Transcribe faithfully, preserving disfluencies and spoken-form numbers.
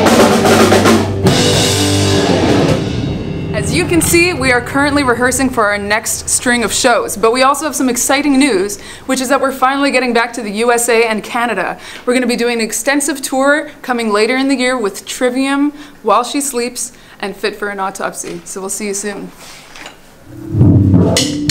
As you can see, we are currently rehearsing for our next string of shows, but we also have some exciting news, which is that we're finally getting back to the U S A and Canada. We're going to be doing an extensive tour coming later in the year with Trivium, While She Sleeps, and Fit for an Autopsy. So we'll see you soon.